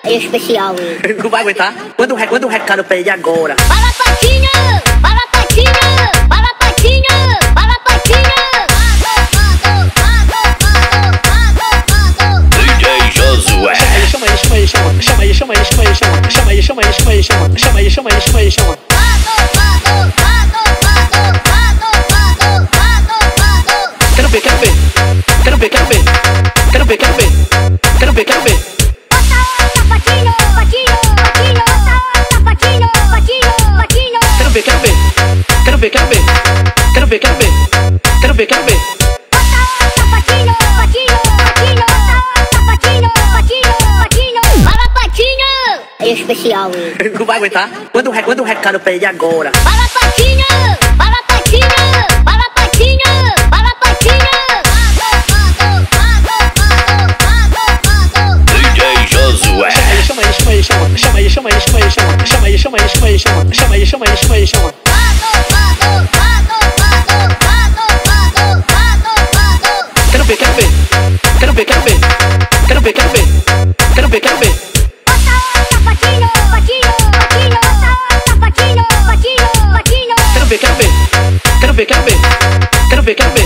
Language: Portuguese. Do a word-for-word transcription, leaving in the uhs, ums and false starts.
É especial, hein? Não vai aguentar? Manda um, manda um recado pra ele agora. Fala, Patinha! Fala, Patinha! Fala, Patinha! Fala, Patinha! D J Josué. Chama aí, chama aí, chama aí, chama aí, chama aí, chama aí, chama aí, chama aí, chama aí, chama aí, chama aí, chama aí, chama aí, chama. Quero ver, quero ver, quero ver, quero ver, quero ver, quero ver, quero ver, quero ver. Patinho, patinho, patinho, patinho, patinho, patinho. Quero ver, quero ver, quero ver, quero ver, quero ver, quero ver, quero ver, quero ver. Patinho, patinho, patinho, patinho, patinho, patinho. Fala, Patinho! É especial, hein? Não vai aguentar? Manda um, manda um recado pra ele agora. Fala, Patinho! Fala, Patinho! Fala, Patinho! Fala, Patinho! D J Josué. Chama aí, chama aí, chama, chama aí, chama aí, chama aí, chama, chama aí, chama aí, chama aí, chama, chama aí, chama aí, chama aí, chama. Quero ver, quero ver, quero ver, quero ver, quero ver, quero ver, quero ver, quero ver. Patinho, patinho, patinho, patinho, patinho, patinho. Quero ver, quero ver, quero ver, quero ver, quero ver, quero ver.